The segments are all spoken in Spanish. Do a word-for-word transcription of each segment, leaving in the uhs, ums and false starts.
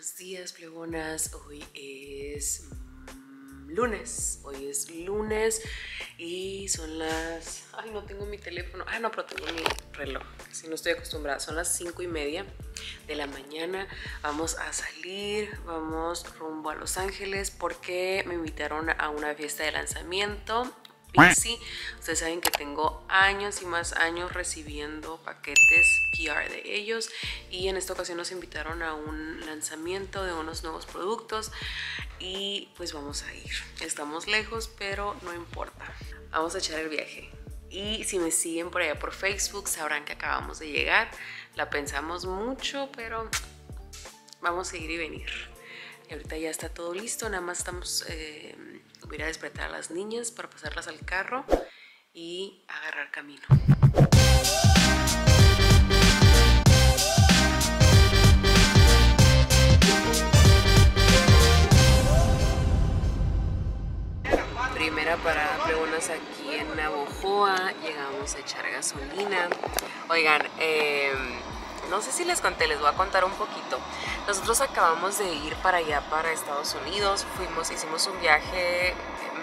Buenos días, plebonas. Hoy es mmm, lunes. Hoy es lunes y son las... Ay, no tengo mi teléfono. Ah, no, pero tengo mi reloj. Si no estoy acostumbrada. Son las cinco y media de la mañana. Vamos a salir. Vamos rumbo a Los Ángeles porque me invitaron a una fiesta de lanzamiento. Pixie. Ustedes saben que tengo años y más años recibiendo paquetes P R de ellos y en esta ocasión nos invitaron a un lanzamiento de unos nuevos productos y pues vamos a ir. Estamos lejos, pero no importa. Vamos a echar el viaje. Y si me siguen por allá por Facebook sabrán que acabamos de llegar. La pensamos mucho, pero vamos a ir y venir. Y ahorita ya está todo listo, nada más estamos... Eh, voy a ir a despertar a las niñas para pasarlas al carro y agarrar camino. Primera parada, plebonas, aquí en Navojoa. Llegamos a echar gasolina. Oigan, eh, no sé si les conté, les voy a contar un poquito. Nosotros acabamos de ir para allá, para Estados Unidos. Fuimos, hicimos un viaje,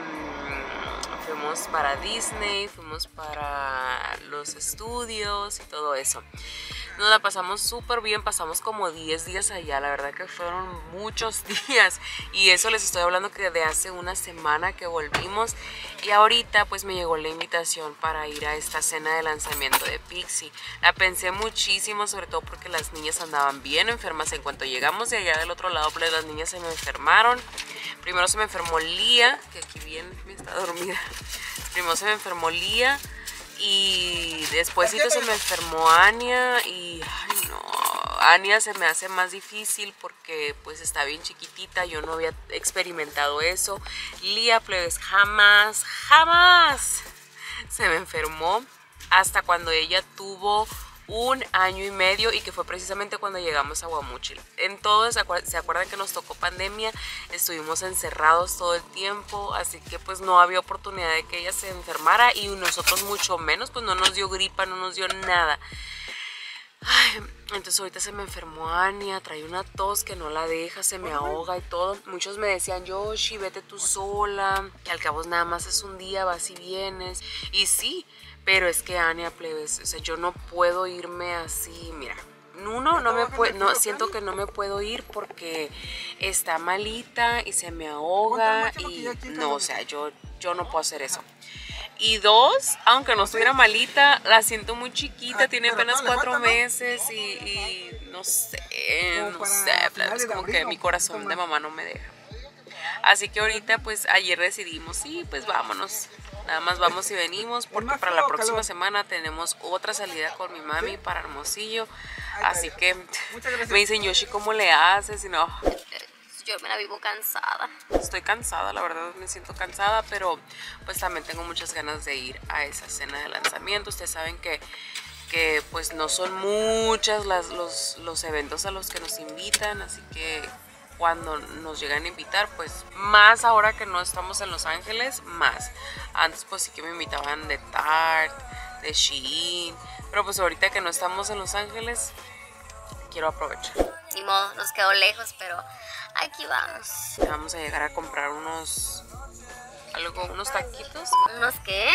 mmm, fuimos para Disney, fuimos para los estudios y todo eso. Nos la pasamos súper bien, pasamos como diez días allá, la verdad que fueron muchos días. Y eso les estoy hablando que de hace una semana que volvimos. Y ahorita pues me llegó la invitación para ir a esta cena de lanzamiento de Pixie. La pensé muchísimo, sobre todo porque las niñas andaban bien enfermas. En cuanto llegamos de allá del otro lado, pues las niñas se me enfermaron. Primero se me enfermó Lía, que aquí bien me está dormida. Primero se me enfermó Lía. Y después se me enfermó Ania y ay no, Ania se me hace más difícil porque pues está bien chiquitita, yo no había experimentado eso. Lía, plebes, jamás, jamás se me enfermó hasta cuando ella tuvo un año y medio y que fue precisamente cuando llegamos a Guamúchil. En todo, ¿se acuerdan, ¿se acuerdan que nos tocó pandemia? Estuvimos encerrados todo el tiempo, así que pues no había oportunidad de que ella se enfermara y nosotros mucho menos, pues no nos dio gripa, no nos dio nada. Ay, entonces ahorita se me enfermó Ania, trae una tos que no la deja, se me ahoga y todo. Muchos me decían, Yoshi, vete tú sola, que al cabo nada más es un día, vas y vienes. Y sí, pero es que Ania, plebes, o sea, yo no puedo irme así, mira. Uno, no me puedo, no, siento que no me puedo ir porque está malita y se me ahoga y no, o sea, yo, yo no puedo hacer eso. Y dos, aunque no estuviera malita, la siento muy chiquita, tiene apenas cuatro meses y, y no sé, no sé, es como que mi corazón de mamá no me deja. Así que ahorita pues ayer decidimos, sí, pues vámonos, nada más vamos y venimos porque para la próxima semana tenemos otra salida con mi mami para Hermosillo. Así que me dicen, Yoshi, ¿cómo le haces? Y no... Yo me la vivo cansada. Estoy cansada, la verdad me siento cansada, pero pues también tengo muchas ganas de ir a esa cena de lanzamiento. Ustedes saben que, que pues no son muchas las, los, los eventos a los que nos invitan, así que cuando nos llegan a invitar, pues más ahora que no estamos en Los Ángeles, más. Antes pues sí que me invitaban de Tarte, de Shein, pero pues ahorita que no estamos en Los Ángeles, quiero aprovechar. Ni modo, nos quedó lejos, pero aquí vamos. Ya vamos a llegar a comprar unos, algo, unos taquitos. ¿Unos qué?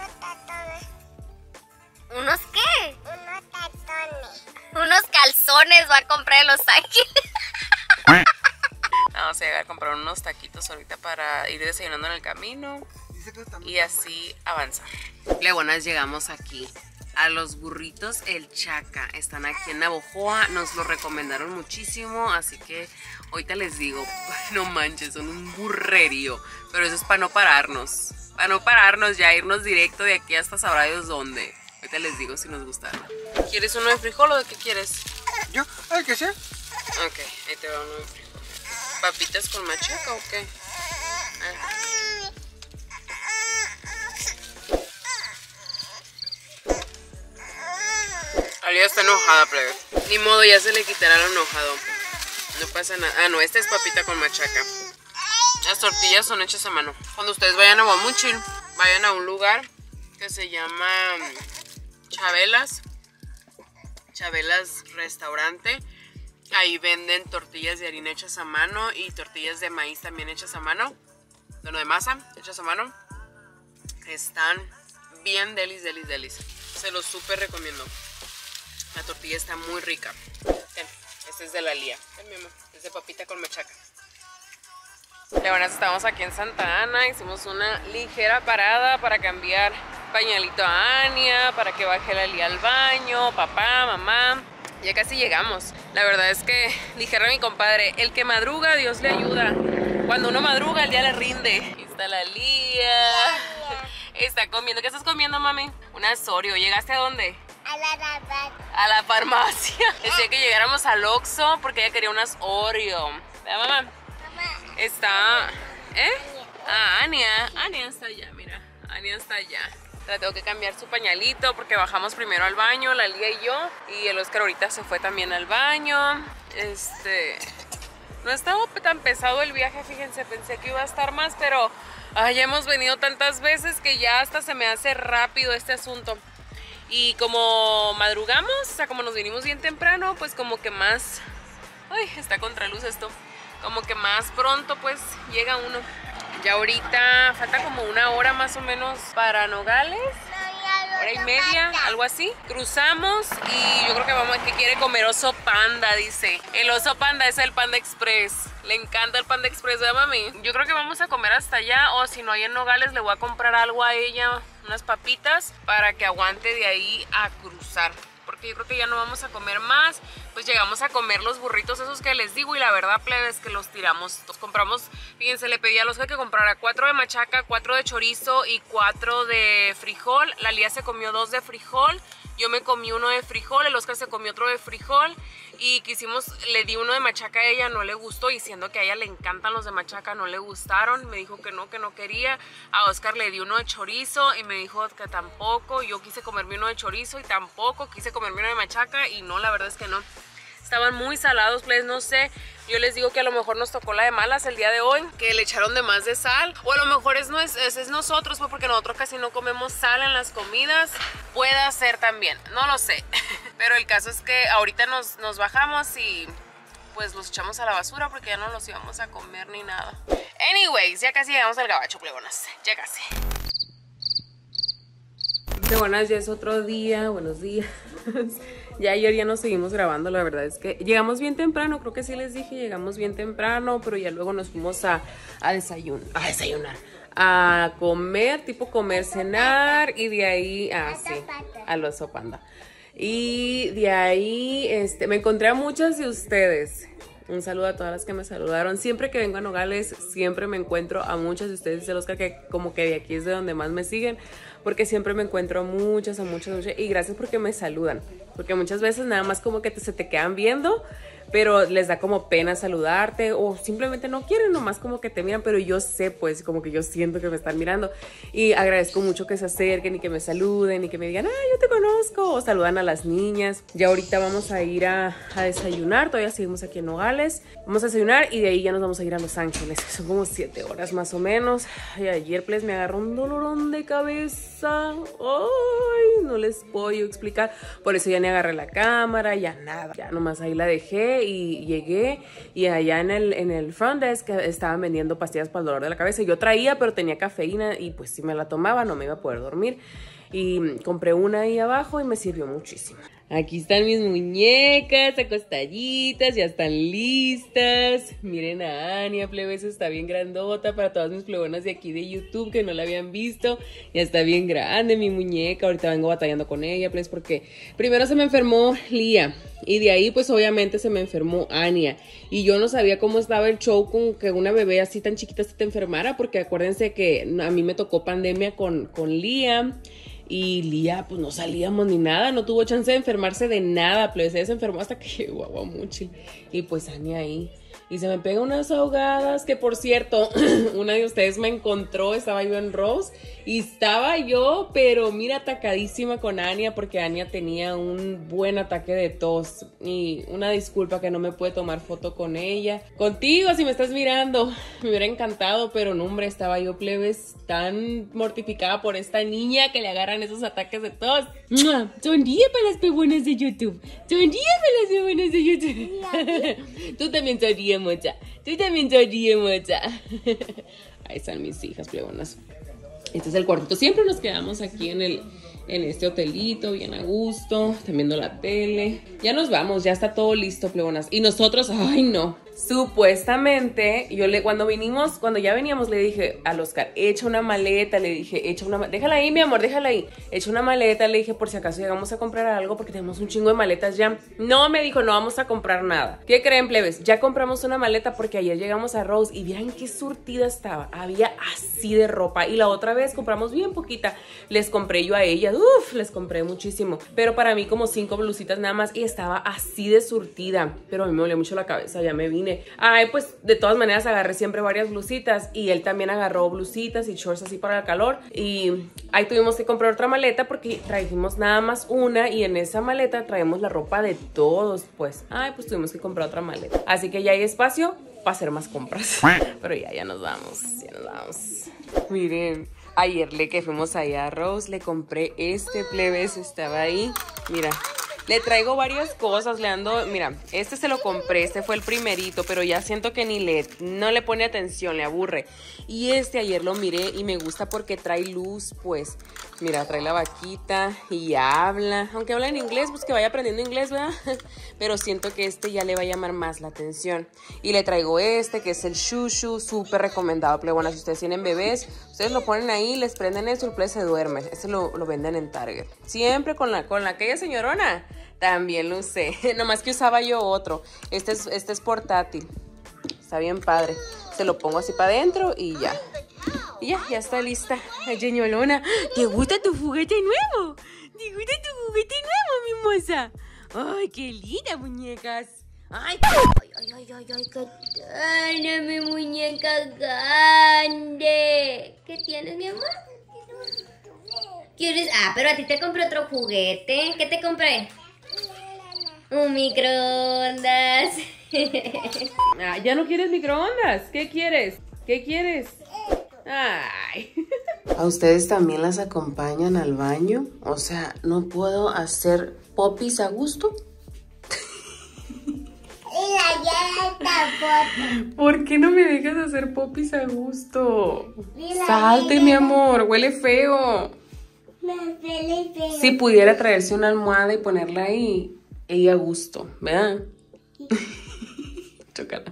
¿Unos qué? Unos tazones. Unos calzones va a comprar en Los Ángeles. Vamos a llegar a comprar unos taquitos ahorita para ir desayunando en el camino y así avanzar. Leonas, llegamos aquí a los burritos El Chaca. Están aquí en Navojoa, nos lo recomendaron muchísimo, así que ahorita les digo, no manches, son un burrerío, pero eso es para no pararnos, para no pararnos ya, irnos directo de aquí hasta sabrá Dios dónde. Ahorita les digo si nos gustaron. ¿Quieres uno de frijol o de qué quieres? ¿Yo? ¿Ay, qué sea? Ok, ahí te va uno de frijol. ¿Papitas con machaca o qué? Ah. Alía está enojada, plebe. Ni modo, ya se le quitará lo enojado. No pasa nada. Ah, no, esta es papita con machaca. Las tortillas son hechas a mano. Cuando ustedes vayan a Guamúchil, vayan a un lugar que se llama Chabelas. Chabelas Restaurante. Ahí venden tortillas de harina hechas a mano y tortillas de maíz también hechas a mano. Bueno, de masa hechas a mano. Están bien delis, delis, delis. Se los súper recomiendo. La tortilla está muy rica. Ten, este es de la Lía. Ten, mi amor, es de papita con machaca. Leonas, estamos aquí en Santa Ana. Hicimos una ligera parada para cambiar pañalito a Ania, para que baje la Lía al baño, papá, mamá. Ya casi llegamos. La verdad es que, dijera mi compadre, el que madruga, Dios le ayuda. Cuando uno madruga, el día le rinde. Aquí está la Lía. Está comiendo. ¿Qué estás comiendo, mami? Una Oreo. ¿Llegaste a dónde? A la farmacia. A la farmacia. Decía que llegáramos al Oxxo porque ella quería unas Oreo. ¿Vea, mamá? Mamá. Está... ¿Eh? Ah, Ania. Ania está allá, mira. Ania está allá. La tengo que cambiar su pañalito porque bajamos primero al baño, la Lía y yo. Y el Oscar ahorita se fue también al baño. Este... No estaba tan pesado el viaje, fíjense. Pensé que iba a estar más, pero... Ay, ya hemos venido tantas veces que ya hasta se me hace rápido este asunto. Y como madrugamos, o sea, como nos vinimos bien temprano, pues como que más... Ay, está contraluz esto. Como que más pronto pues llega uno. Ya ahorita falta como una hora más o menos para Nogales. Hora y media, algo así. Cruzamos y yo creo que vamos, que quiere comer oso panda, dice. El oso panda es el Panda Express. Le encanta el Panda Express, ¿verdad, mami? Yo creo que vamos a comer hasta allá, o si no hay en Nogales le voy a comprar algo a ella, unas papitas, para que aguante de ahí a cruzar. Porque yo creo que ya no vamos a comer más. Pues llegamos a comer los burritos esos que les digo y la verdad, plebes, que los tiramos. Los compramos, fíjense, le pedí a los que comprara cuatro de machaca, cuatro de chorizo y cuatro de frijol. La Lía se comió dos de frijol, yo me comí uno de frijol, el Oscar se comió otro de frijol. Y quisimos, le di uno de machaca a ella, no le gustó, y siendo que a ella le encantan los de machaca, no le gustaron. Me dijo que no, que no quería. A Oscar le di uno de chorizo y me dijo que tampoco. Yo quise comerme uno de chorizo y tampoco. Quise comerme uno de machaca y no, la verdad es que no. Estaban muy salados, pues no sé. Yo les digo que a lo mejor nos tocó la de malas el día de hoy, que le echaron de más de sal. O a lo mejor es, no es, es, es nosotros, pues porque nosotros casi no comemos sal en las comidas. Puede ser también, no lo sé. Pero el caso es que ahorita nos, nos bajamos y pues los echamos a la basura porque ya no los íbamos a comer ni nada. Anyways, ya casi llegamos al gabacho, plebonas. Ya casi. De buenas, ya es otro día, buenos días. Ya ayer ya nos seguimos grabando, la verdad es que llegamos bien temprano, creo que sí les dije, llegamos bien temprano, pero ya luego nos fuimos a, a desayunar, a desayunar, a comer, tipo comer, cenar, y de ahí, ah, sí, al oso panda. Y de ahí, este, me encontré a muchas de ustedes. Un saludo a todas las que me saludaron. Siempre que vengo a Nogales, siempre me encuentro a muchas de ustedes. El Oscar, que como que de aquí es de donde más me siguen, porque siempre me encuentro a muchas, a muchas, a muchas. Y gracias porque me saludan. Porque muchas veces nada más como que te, se te quedan viendo, pero les da como pena saludarte, o simplemente no quieren, nomás como que te miran, pero yo sé, pues, como que yo siento que me están mirando. Y agradezco mucho que se acerquen y que me saluden y que me digan, ah, yo te conozco, o saludan a las niñas. Ya ahorita vamos a ir a, a desayunar, todavía seguimos aquí en Nogales. Vamos a desayunar y de ahí ya nos vamos a ir a Los Ángeles. Son como siete horas más o menos. Y ayer, pues, me agarró un dolorón de cabeza. Ay, no les puedo yo explicar. Por eso ya ni agarré la cámara, ya nada. Ya nomás ahí la dejé y llegué. Y allá en el, en el front desk estaban vendiendo pastillas para el dolor de la cabeza. Yo traía, pero tenía cafeína y pues si me la tomaba no me iba a poder dormir. Y compré una ahí abajo y me sirvió muchísimo. Aquí están mis muñecas acostaditas, ya están listas. Miren a Ania, plebes, está bien grandota. Para todas mis plebonas de aquí de YouTube que no la habían visto, ya está bien grande mi muñeca. Ahorita vengo batallando con ella, plebes, porque primero se me enfermó Lía y de ahí pues obviamente se me enfermó Ania. Y yo no sabía cómo estaba el show con que una bebé así tan chiquita se te enfermara, porque acuérdense que a mí me tocó pandemia con, con Lía. Y Lía, pues no salíamos ni nada, no tuvo chance de enfermarse de nada, pues ella se enfermó hasta que llegó a Guamuchil. Y pues Ania ahí, y se me pega unas ahogadas que, por cierto, una de ustedes me encontró, estaba yo en Rose y estaba yo, pero mira, atacadísima con Ania porque Ania tenía un buen ataque de tos y una disculpa que no me pude tomar foto con ella. Contigo, si me estás mirando, me hubiera encantado, pero no, hombre, estaba yo, plebes, tan mortificada por esta niña que le agarran esos ataques de tos. ¡Mua! Sonríe para las pebuenas de YouTube. Sonríe para las pebuenas de YouTube. Tú también sonríe, mocha. Tú también sonríe, mocha. Ahí están mis hijas plebonas. Este es el cuartito. Siempre nos quedamos aquí en el en este hotelito, bien a gusto, están viendo la tele. Ya nos vamos, ya está todo listo, plebonas. Y nosotros, ay no. Supuestamente, yo le, cuando vinimos, cuando ya veníamos, le dije al Oscar, echa una maleta, le dije, echa una, déjala ahí, mi amor, déjala ahí. Echa una maleta, le dije, por si acaso llegamos a comprar algo, porque tenemos un chingo de maletas ya. No, me dijo, no vamos a comprar nada. ¿Qué creen, plebes? Ya compramos una maleta porque ayer llegamos a Rose y vieran qué surtida estaba. Había así de ropa. Y la otra vez compramos bien poquita. Les compré yo a ella, uff, les compré muchísimo. Pero para mí como cinco blusitas nada más y estaba así de surtida. Pero a mí me dolía mucho la cabeza, ya me vine. Ay, pues de todas maneras agarré siempre varias blusitas y él también agarró blusitas y shorts así para el calor y ahí tuvimos que comprar otra maleta porque trajimos nada más una y en esa maleta traemos la ropa de todos, pues. Ay, pues tuvimos que comprar otra maleta. Así que ya hay espacio para hacer más compras. Pero ya, ya nos vamos, ya nos vamos. Miren, ayer le que fuimos allá a Rose le compré este, plebes, estaba ahí, mira. Le traigo varias cosas, le ando, mira, este se lo compré, este fue el primerito, pero ya siento que ni le, no le pone atención, le aburre. Y este ayer lo miré y me gusta porque trae luz, pues, mira, trae la vaquita y habla, aunque habla en inglés, pues que vaya aprendiendo inglés, ¿verdad? Pero siento que este ya le va a llamar más la atención. Y le traigo este, que es el Shushu, súper recomendado, pero bueno, si ustedes tienen bebés, ustedes lo ponen ahí, les prenden eso y el plebe se duermen. Este lo, lo venden en Target. Siempre con la, con la aquella señorona. También lo usé, nomás que usaba yo otro. Este es, este es portátil. Está bien padre. Se lo pongo así para adentro y ya. Y ya, ya está lista. Ay, Geñolona, ¿te gusta tu juguete nuevo? ¿Te gusta tu juguete nuevo, mi moza? Ay, qué linda, muñecas. Ay, ay, ay, ay, ay, ay, qué tana, mi muñeca grande. ¿Qué tienes, mi amor? ¿Quieres? Ah, pero a ti te compré otro juguete. ¿Qué te compré? Un microondas. Ah, ¿ya no quieres microondas? ¿Qué quieres? ¿Qué quieres? Ay. ¿A ustedes también las acompañan al baño? O sea, ¿no puedo hacer popis a gusto? ¿Por qué no me dejas hacer popis a gusto? Salte, mi amor, huele feo. Si pudiera traerse una almohada y ponerla ahí, ella a gusto, ¿verdad? Chócala.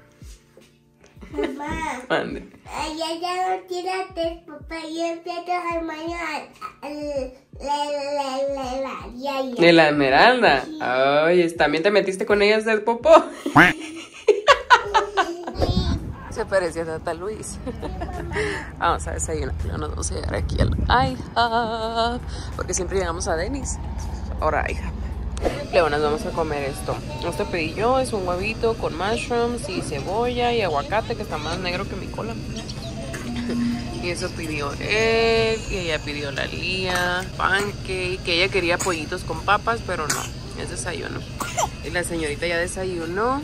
Mamá. Mande. Ya, ya no tírate, papá. Yo empiezo al baño de la Esmeralda. Ay, ¿también te metiste con ella a hacer popó? Se parecía a Tata Luis. Vamos a desayunar. Nos vamos a llegar aquí al IHOP porque siempre llegamos a Denny's. Ahora IHOP. Luego nos vamos a comer esto. Este pedí yo, es un huevito con mushrooms y cebolla y aguacate que está más negro que mi cola. Y eso pidió él, y ella pidió la Lía, pancake, que ella quería pollitos con papas, pero no, es desayuno. Y la señorita ya desayunó.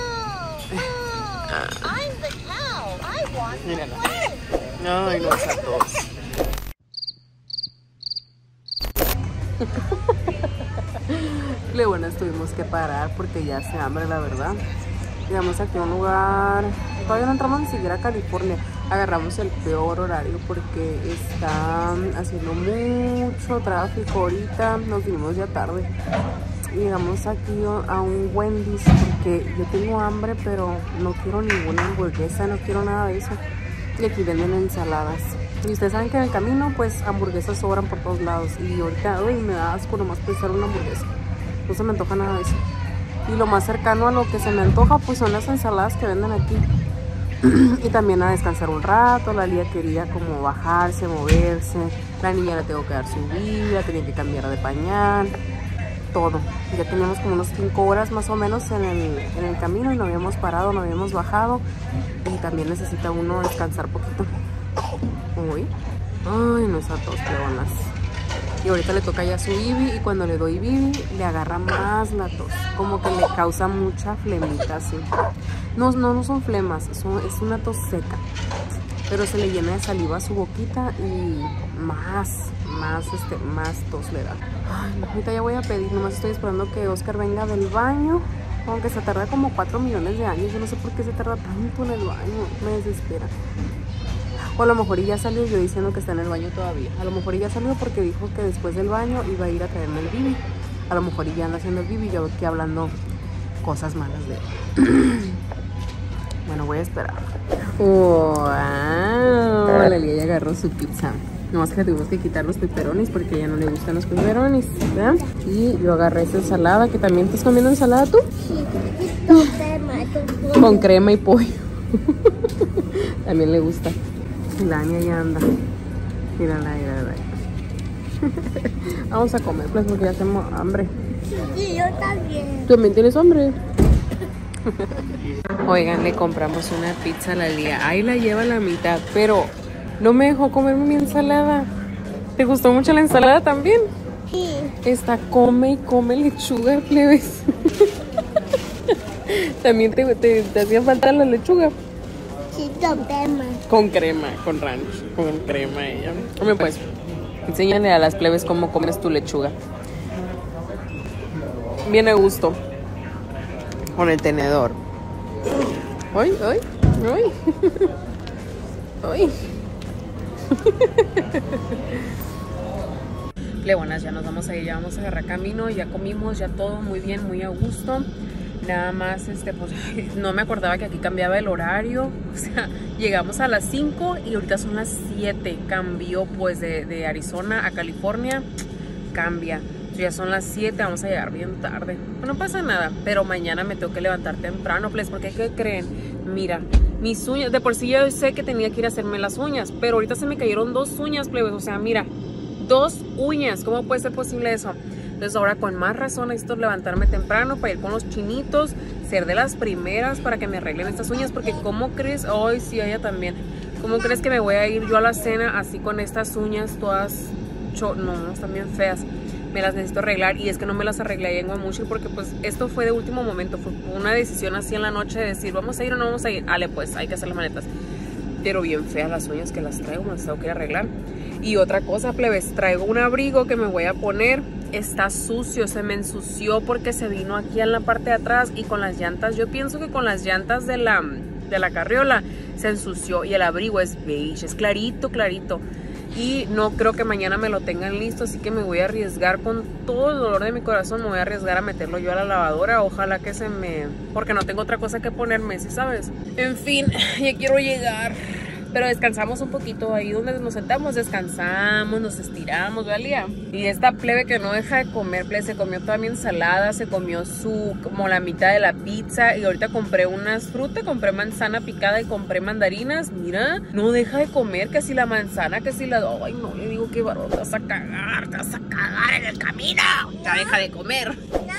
Ah. Mírala. Ay, no, es a todos. Le bueno, tuvimos que parar porque ya hace hambre, la verdad. Llegamos aquí a un lugar, todavía no entramos ni siquiera a California. Agarramos el peor horario porque está haciendo mucho tráfico ahorita. Nos vinimos ya tarde. Llegamos aquí a un Wendy's porque yo tengo hambre, pero no quiero ninguna hamburguesa, no quiero nada de eso. Y aquí venden ensaladas. Y ustedes saben que en el camino, pues, hamburguesas sobran por todos lados. Y ahorita, uy, me da asco nomás pensar en una hamburguesa. No se me antoja nada de eso. Y lo más cercano a lo que se me antoja, pues, son las ensaladas que venden aquí. Y también a descansar un rato. La Lía quería como bajarse, moverse. La niña le tengo que dar su vida, tenía que cambiar de pañal. todo. Ya teníamos como unos cinco horas más o menos en el, en el camino y no habíamos parado, no habíamos bajado. Y también necesita uno descansar poquito. Uy. Ay, no está tos, pleonas. Y ahorita le toca ya su bibi y cuando le doy bibi le agarra más la tos. Como que le causa mucha flemita así. No, no, no son flemas, son, es una tos seca. Pero se le llena de saliva a su boquita y más, más, este, más tos le da. Ay, no, ahorita ya voy a pedir, nomás estoy esperando que Oscar venga del baño. Aunque se tarda como cuatro millones de años, yo no sé por qué se tarda tanto en el baño, me desespera. O a lo mejor ya salió, yo diciendo que está en el baño todavía. A lo mejor ya salió porque dijo que después del baño iba a ir a traerme el bibi. A lo mejor ya anda haciendo el bibi, yo aquí hablando cosas malas de él. Bueno, voy a esperar. ¡Wow! La Lía ya agarró su pizza. Nomás que tuvimos que quitar los peperonis porque a ella no le gustan los peperonis, ¿verdad? Y yo agarré esa ensalada, que también estás comiendo ensalada tú. Sí, con crema, con pollo. Con crema y pollo. También le gusta. La Ania ya anda. Mírala, mírala. Vamos a comer, pues, porque ya tenemos hambre. Sí, yo también. ¿Tú también tienes hambre? Oigan, le compramos una pizza a la Lía. Ahí la lleva a la mitad, pero no me dejó comerme mi ensalada. ¿Te gustó mucho la ensalada también? Sí. Esta come y come lechuga, plebes. ¿También te, te, te hacía falta la lechuga? Sí, con crema. Con crema, con ranch, con crema ella. Come pues, enséñale a las plebes cómo comes tu lechuga. Bien a gusto. Con el tenedor. ¡Ay, ay, ay! ¡Ay! Pleonas, ya nos vamos a ir, ya vamos a agarrar camino, ya comimos, ya todo muy bien, muy a gusto. Nada más, este, pues, no me acordaba que aquí cambiaba el horario. O sea, llegamos a las cinco y ahorita son las siete. Cambió, pues, de, de Arizona a California. Cambia. Ya son las siete, vamos a llegar bien tarde. No pasa nada, pero mañana me tengo que levantar temprano, pues, porque ¿qué creen? Mira, mis uñas, de por sí yo sé que tenía que ir a hacerme las uñas, pero ahorita se me cayeron dos uñas, plebes. O sea, mira, dos uñas. ¿Cómo puede ser posible eso? Entonces ahora con más razón necesito levantarme temprano para ir con los chinitos, ser de las primeras para que me arreglen estas uñas, porque ¿cómo crees? Ay, sí, ella también. ¿Cómo crees que me voy a ir yo a la cena así con estas uñas todas, cho no, están bien feas? Me las necesito arreglar y es que no me las arreglé ahí en Guamuchil porque pues esto fue de último momento, fue una decisión así en la noche de decir vamos a ir o no vamos a ir, ale pues hay que hacer las maletas. Pero bien feas las uñas que las traigo, me las tengo que arreglar. Y otra cosa, plebes, traigo un abrigo que me voy a poner, está sucio, se me ensució porque se vino aquí en la parte de atrás y con las llantas, yo pienso que con las llantas de la, de la carriola se ensució y el abrigo es beige, es clarito, clarito. Y no creo que mañana me lo tengan listo, así que me voy a arriesgar con todo el dolor de mi corazón, me voy a arriesgar a meterlo yo a la lavadora, ojalá que se me... porque no tengo otra cosa que ponerme, ¿sí sabes? En fin, ya quiero llegar, pero descansamos un poquito ahí donde nos sentamos, descansamos, nos estiramos, ¿valía? Y esta plebe que no deja de comer, plebe, se comió toda mi ensalada, se comió su, como la mitad de la pizza y ahorita compré unas frutas, compré manzana picada y compré mandarinas, mira, no deja de comer, que si la manzana, que si la... Ay, no, le digo que varón, te vas a cagar, te vas a cagar en el camino, ya deja de comer.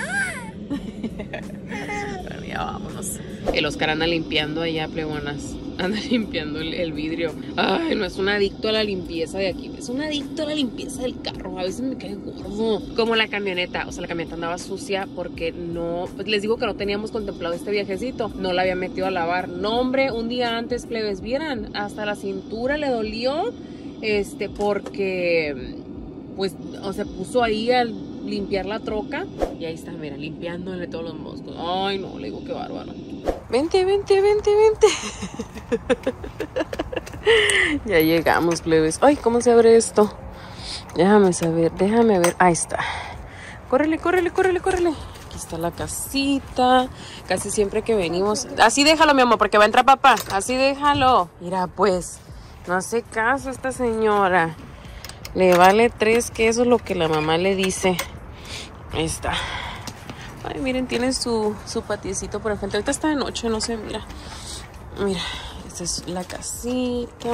Bueno, ya vámonos. El Oscar anda limpiando allá, plebonas. Anda limpiando el, el vidrio. Ay, no es un adicto a la limpieza de aquí. Es un adicto a la limpieza del carro. A veces me cae gordo. Como la camioneta. O sea, la camioneta andaba sucia porque no... Pues les digo que no teníamos contemplado este viajecito. No la había metido a lavar. No, hombre, un día antes, plebes, vieran. Hasta la cintura le dolió. Este, porque... Pues, o sea, puso ahí al limpiar la troca. Y ahí está, mira, limpiándole todos los moscos. Ay, no, le digo que bárbaro. Vente, vente, vente, vente. Ya llegamos, plebes. Ay, ¿cómo se abre esto? Déjame saber, déjame ver. Ahí está. Córrele, córrele, córrele, córrele. Aquí está la casita. Casi siempre que venimos. Así déjalo, mi amor, porque va a entrar papá. Así déjalo. Mira, pues, no hace caso a esta señora. Le vale tres quesos lo que la mamá le dice. Ahí está. Ay, miren, tiene su, su patiecito por enfrente. Ahorita está de noche, no se mira. Mira, esta es la casita.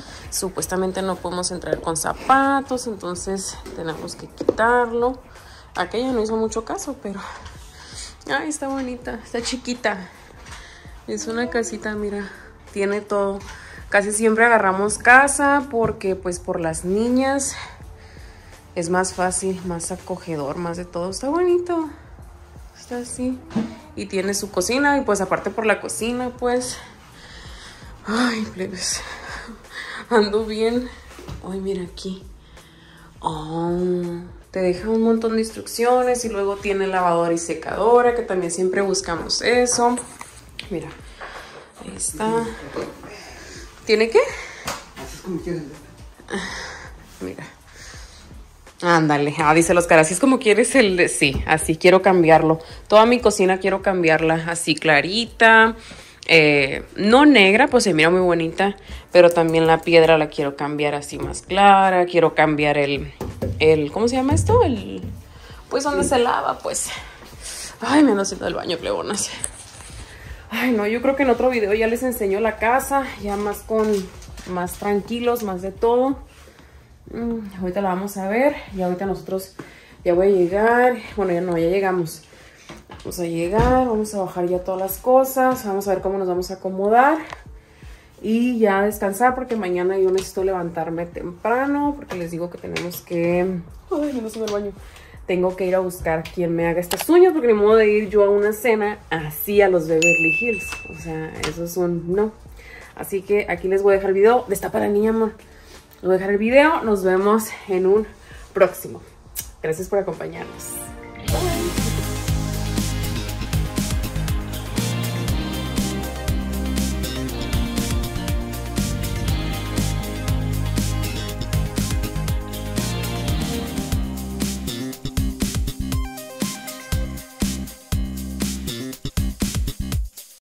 Supuestamente no podemos entrar con zapatos, entonces tenemos que quitarlo. Aquella no hizo mucho caso, pero... Ay, está bonita, está chiquita. Es una casita, mira, tiene todo. Casi siempre agarramos casa porque pues por las niñas es más fácil, más acogedor, más de todo. Está bonito, está así. Y tiene su cocina y pues aparte por la cocina pues... Ay, plebes, ando bien. Ay, mira aquí. Oh, te deja un montón de instrucciones y luego tiene lavadora y secadora, que también siempre buscamos eso. Mira, ahí está. ¿Tiene qué? Así es como quieres. Mira. Ándale, ah, dice los caras, así es como quieres el de... Sí, así quiero cambiarlo. Toda mi cocina quiero cambiarla así clarita. Eh, no negra, pues se mira muy bonita, pero también la piedra la quiero cambiar así más clara. Quiero cambiar el, el ¿cómo se llama esto? El, pues donde se lava, pues. Ay, me ando haciendo el baño, plebonas. Ay, no, yo creo que en otro video ya les enseño la casa, ya más con, más tranquilos, más de todo. Mm, ahorita la vamos a ver, y ahorita nosotros ya voy a llegar, bueno, ya no, ya llegamos. Vamos a llegar, vamos a bajar ya todas las cosas, vamos a ver cómo nos vamos a acomodar y ya descansar porque mañana yo necesito levantarme temprano porque les digo que tenemos que... Ay, me ando en el baño. Tengo que ir a buscar quien me haga estas uñas porque ni modo de ir yo a una cena así a los Beverly Hills. O sea, eso es un no. Así que aquí les voy a dejar el video. Destapa la niña, amor. Les voy a dejar el video. Nos vemos en un próximo. Gracias por acompañarnos.